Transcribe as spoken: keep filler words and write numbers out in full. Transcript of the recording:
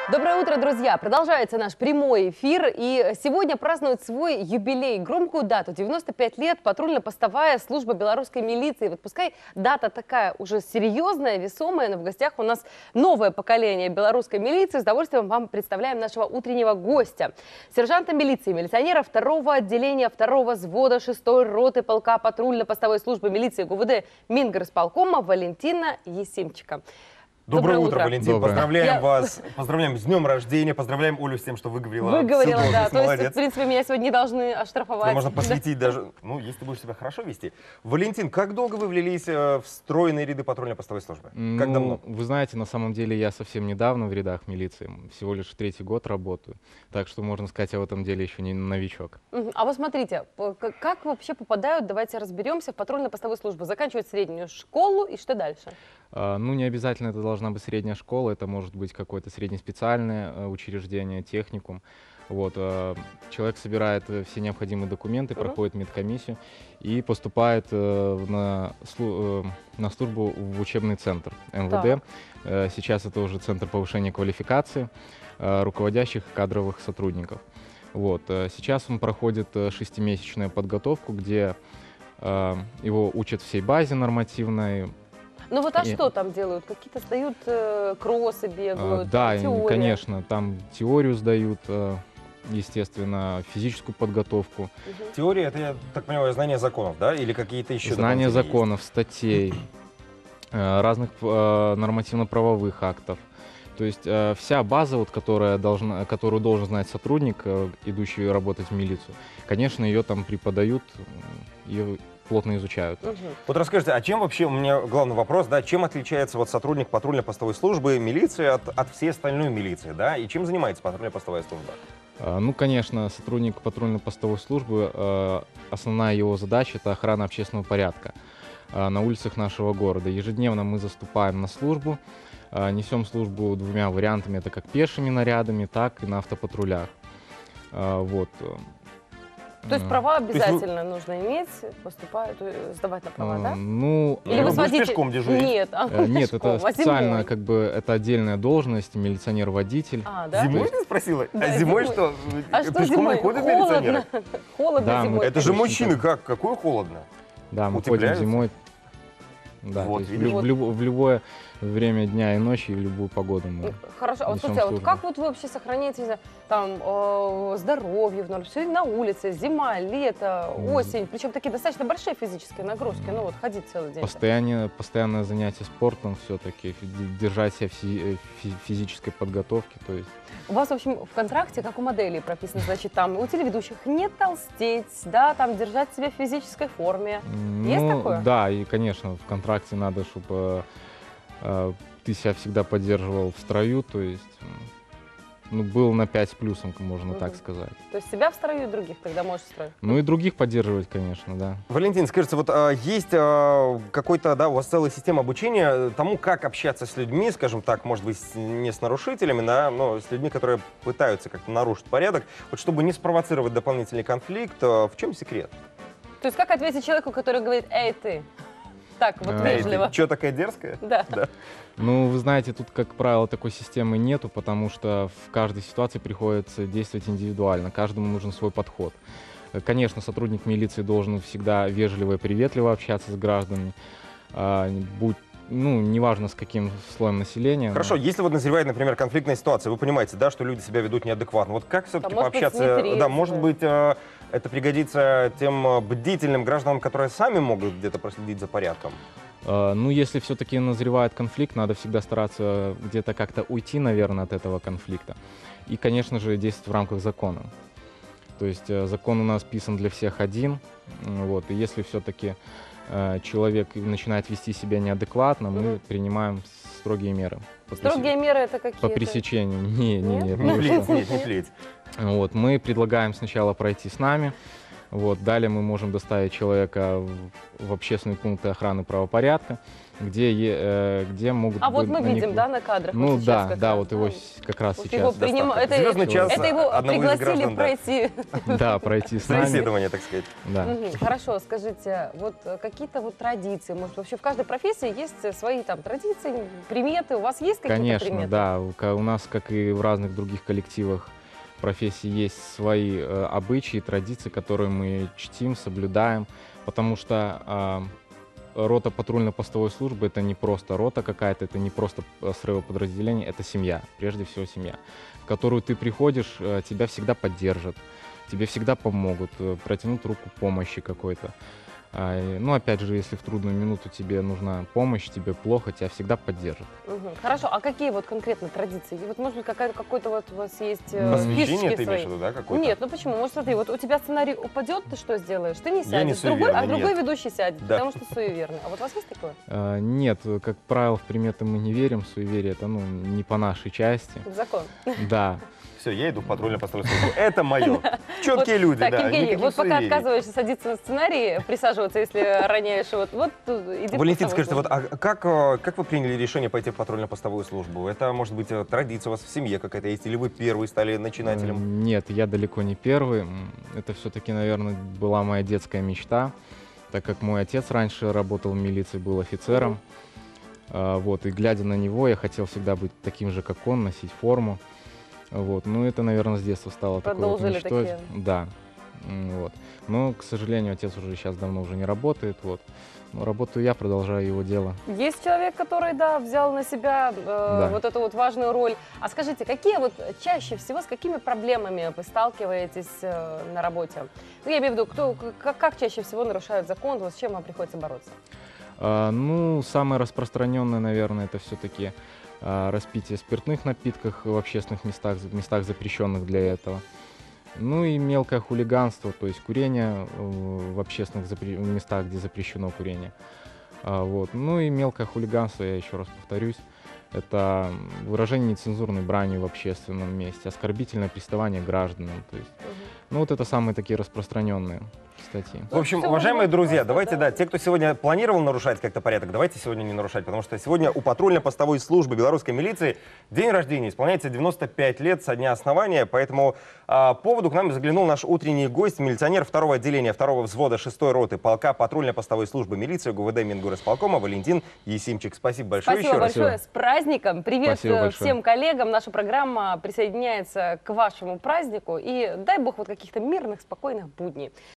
Доброе утро, друзья! Продолжается наш прямой эфир, и сегодня празднует свой юбилей, громкую дату. девяносто пять лет патрульно-постовая служба белорусской милиции. Вот пускай дата такая уже серьезная, весомая, но в гостях у нас новое поколение белорусской милиции. С удовольствием вам представляем нашего утреннего гостя. Сержанта милиции, милиционера второго отделения второго взвода шестой роты полка патрульно-постовой службы милиции ГУВД Мингорисполкома Валентина Есимчика. Доброе, Доброе утро, утро, Валентин. Доброе. Поздравляем Я... вас. Поздравляем с днем рождения. Поздравляем Олю с тем, что выговорила. Выговорила, да. То Молодец. есть, в принципе, меня сегодня не должны оштрафовать. Тебя можно посвятить даже, ну, если ты будешь себя хорошо вести. Валентин, как долго вы влились в стройные ряды патрульно-постовой службы? Ну, как давно? Вы знаете, на самом деле я совсем недавно в рядах милиции. Всего лишь третий год работаю. Так что, можно сказать, я в этом деле еще не новичок. А вот смотрите, как вообще попадают, давайте разберемся, в патрульно-постовую службу. Заканчивают среднюю школу, и что дальше? Ну, не обязательно это должна быть средняя школа, это может быть какое-то среднеспециальное учреждение, техникум. Вот, человек собирает все необходимые документы, uh-huh. проходит медкомиссию и поступает на, на службу в учебный центр эм вэ дэ. Да. Сейчас это уже центр повышения квалификации руководящих кадровых сотрудников. Вот, сейчас он проходит шестимесячную подготовку, где его учат всей базе нормативной. Ну вот а и... что там делают? Какие-то сдают э, кроссы, бегают? А, да, теория. конечно, там теорию сдают, естественно, физическую подготовку. Угу. Теория, это, я так понимаю, знание законов, да? Или какие-то еще? Знание законов, статей, разных нормативно-правовых актов. То есть вся база, вот, которая должна, которую должен знать сотрудник, идущий работать в милицию, конечно, ее там преподают, ее плотно изучают. Угу. Вот расскажите, а чем вообще, у меня главный вопрос, да, чем отличается вот сотрудник патрульно-постовой службы милиции от, от всей остальной милиции, да, и чем занимается патрульно-постовая служба? А, ну, конечно, сотрудник патрульно-постовой службы, а, основная его задача — это охрана общественного порядка а, на улицах нашего города. Ежедневно мы заступаем на службу, а, несем службу двумя вариантами, это как пешими нарядами, так и на автопатрулях. А, вот. То есть права обязательно вы... нужно иметь, поступать, сдавать на права, а, да? Ну, или вы водитель... пешком дежурить? Нет, а нет, пешком, это специально, как бы, это отдельная должность, милиционер-водитель. А, да? Зимой ты спросила? Да, а зимой, зимой что? А что пешком зимой? не ходят Холодно. милиционеры? Холодно да, зимой. Это же мужчины, как? Какое холодно? Да, мы ходим зимой. Да, вот, в, в, в, в любое время дня и ночи, и в любую погоду мы. Хорошо, а вот слушайте, а вот как вот вы вообще сохраняете там э, здоровье, все на улице, зима, лето, осень, причем такие достаточно большие физические нагрузки, ну вот ходить целый день. Постоянное, постоянное занятие спортом все-таки, держать себя в физической подготовке, то есть. У вас, в общем, в контракте, как у моделей прописано, значит, там у телеведущих не толстеть, да, там держать себя в физической форме. Ну, есть такое? Да, и, конечно, в контракте надо, чтобы э, ты себя всегда поддерживал в строю, то есть, ну, был на пять с плюсом, можно угу. так сказать. То есть себя в строю и других тогда можешь в строю? Ну и других поддерживать, конечно, да. Валентин, скажите, вот а, есть а, какой-то, да, у вас целая система обучения тому, как общаться с людьми, скажем так, может быть, не с нарушителями, да, но с людьми, которые пытаются как-то нарушить порядок, вот чтобы не спровоцировать дополнительный конфликт, а, в чем секрет? То есть как ответить человеку, который говорит: «Эй, ты»? Так, вот а, вежливо. Ты что, такая дерзкая? Да. да. Ну, вы знаете, тут, как правило, такой системы нету, потому что в каждой ситуации приходится действовать индивидуально, каждому нужен свой подход. Конечно, сотрудник милиции должен всегда вежливо и приветливо общаться с гражданами, будь ну, неважно, с каким слоем населения. Хорошо, но... если вот назревает, например, конфликтная ситуация, вы понимаете, да, что люди себя ведут неадекватно. Вот как все-таки пообщаться? Да, может быть, э, это пригодится тем бдительным гражданам, которые сами могут где-то проследить за порядком? Э, ну, если все-таки назревает конфликт, надо всегда стараться где-то как-то уйти, наверное, от этого конфликта. И, конечно же, действовать в рамках закона. То есть э, закон у нас писан для всех один. Вот, и если все-таки человек начинает вести себя неадекватно, мы mm-hmm. принимаем строгие меры. Строгие прес... меры это какие? По пресечению. Не, не, нет. Не плеть, нет, не плеть. Вот, мы предлагаем сначала пройти с нами, Вот. Далее мы можем доставить человека в, в общественные пункты охраны правопорядка, где, е- э, где могут А вот быть мы на них- видим, да, на кадрах. Ну вот сейчас да, как да, раз, вот его да. с- как раз Вот сейчас. его приним- доставка. это, Звездный час это его одного из пригласили граждан, да. пройти. Да, пройти с нами. Собеседование, так сказать. Да. Мгм. Хорошо, скажите, вот э, какие-то вот традиции, может, вообще в каждой профессии есть э, свои там традиции, приметы, у вас есть какие-то Конечно, приметы? да. У ка- у нас, как и в разных других коллективах профессий, есть свои э, обычаи, традиции, которые мы чтим, соблюдаем, потому что а, рота патрульно-постовой службы — это не просто рота какая-то, это не просто э, строевое подразделение, это семья, прежде всего семья, в которую ты приходишь, э, тебя всегда поддержат, тебе всегда помогут, э, протянут руку помощи какой-то. А, и, ну, опять же, если в трудную минуту тебе нужна помощь, тебе плохо, тебя всегда поддержат. Мгм. Хорошо, а какие вот конкретно традиции? И вот, может быть, какая- какой-то вот у вас есть э, Посвящение фишечки ты имеешь свои? в виду, да, какое-то? Нет, ну почему? Вот смотри, вот у тебя сценарий упадет, ты что сделаешь? Ты не Я не сядешь, другой, а суеверный, другой нет. ведущий сядет, Да. потому что суеверный. А вот у вас есть такое? А, Нет, как правило, в приметы мы не верим, суеверие это ну, не по нашей части. В закон. Да. Все, я иду в патрульно-постовую службу. Это мое. Четкие люди, Так, да. Евгений, никаких вот пока суеверий. отказываешься садиться на сценарий, присаживаться, если роняешь, вот, вот э, иди в Валентин, постовую скажите, вот службу. а как, э, как вы приняли решение пойти в патрульно-постовую службу? Это, может быть, э, традиция у вас в семье какая-то есть? Или вы первый стали начинателем? М, Нет, я далеко не первый. М, Это все-таки, наверное, была моя детская мечта, так как мой отец раньше работал в милиции, был офицером. А, Вот, и глядя на него, я хотел всегда быть таким же, как он, носить форму. Вот, ну это, наверное, с детства стало такой вот Продолжили мечтой. такие. Да. М, Вот. Но, к сожалению, отец уже сейчас давно уже не работает. Вот. Но работаю я, продолжаю его дело. Есть человек, который, да, взял на себя э, Да. вот эту вот важную роль. А скажите, какие вот чаще всего, с какими проблемами вы сталкиваетесь э, на работе? Ну, я имею в виду, кто, как, как чаще всего нарушают закон, вот с чем вам приходится бороться? А, ну, самое распространенное, наверное, это все-таки распитие спиртных напитков в общественных местах, в местах запрещенных для этого. Ну и мелкое хулиганство, то есть курение э, в общественных запре- местах, где запрещено курение. А, вот. Ну и мелкое хулиганство, я еще раз повторюсь, это выражение нецензурной брани в общественном месте, оскорбительное приставание к гражданам. То есть, ну вот это самые такие распространенные статьи. В общем, Всё уважаемые можно друзья, просто, давайте, да. да, те, кто сегодня планировал нарушать как-то порядок, давайте сегодня не нарушать, потому что сегодня у патрульно-постовой службы белорусской милиции день рождения, исполняется девяносто пять лет со дня основания, поэтому а, поводу к нам заглянул наш утренний гость, милиционер второго отделения второго взвода шестой роты полка патрульно-постовой службы милиции ГУВД Мингорисполкома Валентин Есимчик. Спасибо большое Спасибо еще раз. большое, с праздником. Привет Спасибо э, большое. всем коллегам. Наша программа присоединяется к вашему празднику. И дай бог вот каких-то мирных, спокойных будней.